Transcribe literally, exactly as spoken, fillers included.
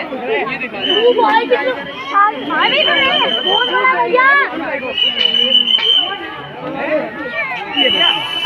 तू भाई कितने भाई तो नहीं बहुत बड़ा भैया